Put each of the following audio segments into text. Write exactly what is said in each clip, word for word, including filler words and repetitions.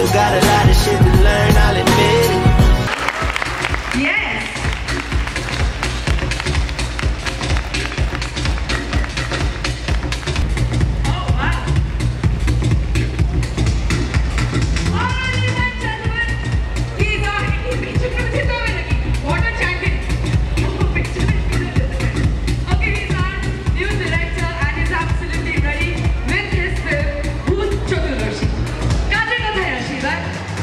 Still got a lot of shit to learn, I'll admit it. Yes. Oh wow. Ladies and gentlemen, these are picture में जितना में लगी water champion. Oh picture में किधर देते हैं? Okay, he's our new director and he's absolutely ready with his film Bhoot Chaturdashi. काजे का था यार शीला.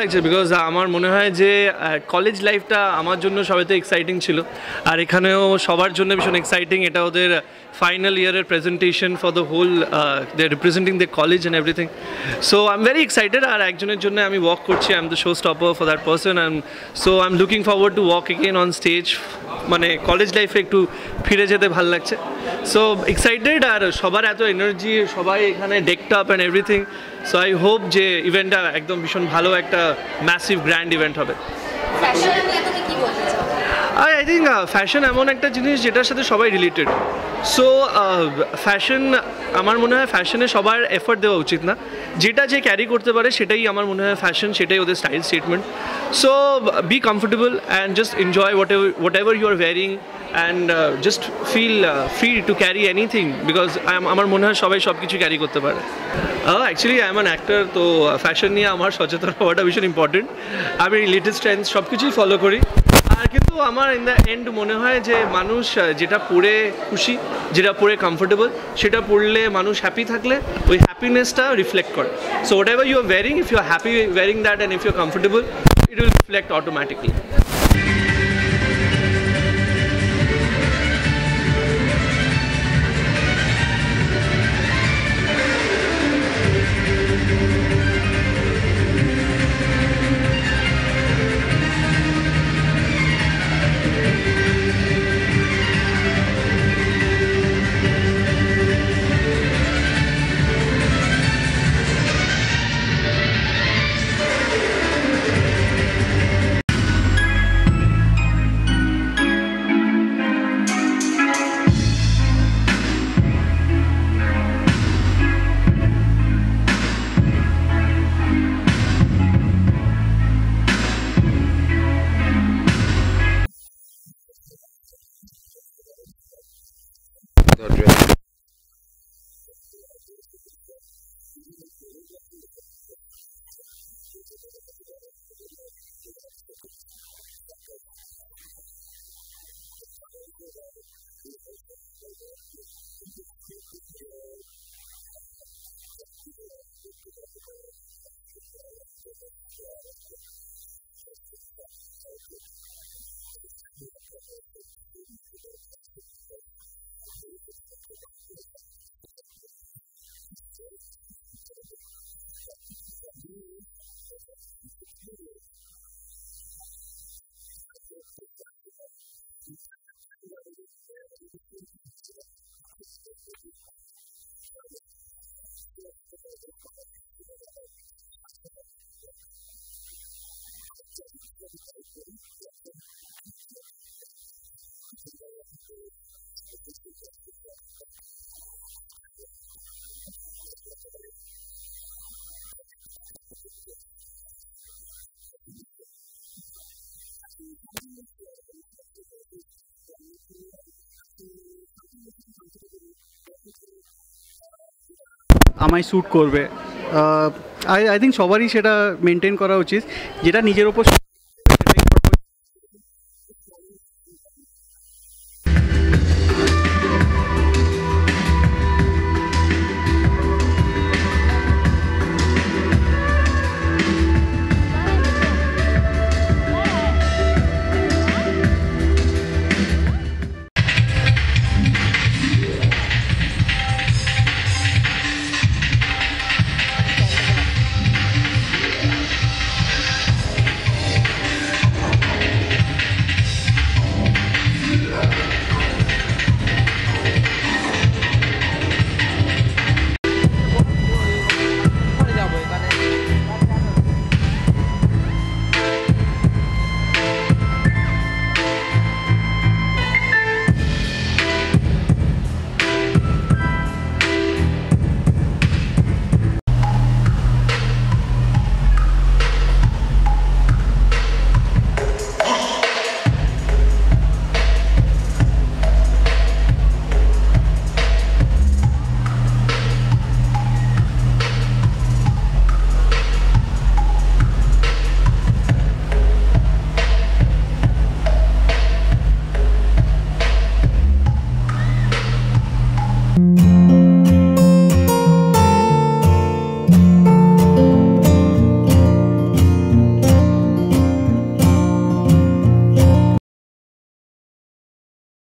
লাগছে বিকজ আমার মনে হয় যে কলেজ লাইফটা আমার জন্য সবাইতে এক্সাইটিং ছিল আর এখানেও সবার জন্য ভীষণ এক্সাইটিং এটা ওদের ফাইনাল ইয়ারের presentation for the whole they are representing the college and everything so I am very excited আর একজনের জন্য আমি ওয়াক করছি I am the show stopper for that person and so I am looking forward to walk again on stage মানে college লাইফে একটু ফিরে যেতে ভালো লাগছে সো এক্সাইটেড আর সবার এত এনার্জি সবাই এখানে decked up and everything so I hope যে ইভেন্টটা একদম ভীষণ ভালো একটা ম্যাসিভ গ্র্যান্ড ইভেন্ট হবে আই আই থিঙ্ক ফ্যাশন এমন একটা জিনিস যেটার সাথে সবাই রিলেটেড সো ফ্যাশন আমার মনে হয় ফ্যাশনে সবার এফর্ট দেওয়া উচিত না যেটা যে ক্যারি করতে পারে সেটাই আমার মনে হয় ফ্যাশন সেটাই ওদের style statement so be comfortable and just enjoy whatever whatever you are wearing and just feel free to carry anything because আমার মনে হয় সবাই সব কিছু ক্যারি করতে পারে actually I am an actor তো ফ্যাশন নিয়ে আমার সচেতন হওয়াটা ভীষণ ইম্পর্টেন্ট আমি লেটেস্ট ট্রেন্ডস সব কিছুই ফলো করি আর কিন্তু আমার ইন দ্য এন্ড মনে হয় যে মানুষ যেটা পরে খুশি যেটা পরে কমফোর্টেবল সেটা পরলে মানুষ হ্যাপি থাকলে ওই হ্যাপিনেসটা রিফ্লেক্ট করে so whatever you are wearing if you are happy wearing that and if you are comfortable it will reflect automatically আমায় স্যুট করবে আই আই থিঙ্ক সবারই সেটা মেনটেন করা উচিত যেটা নিজের ওপর Thank you.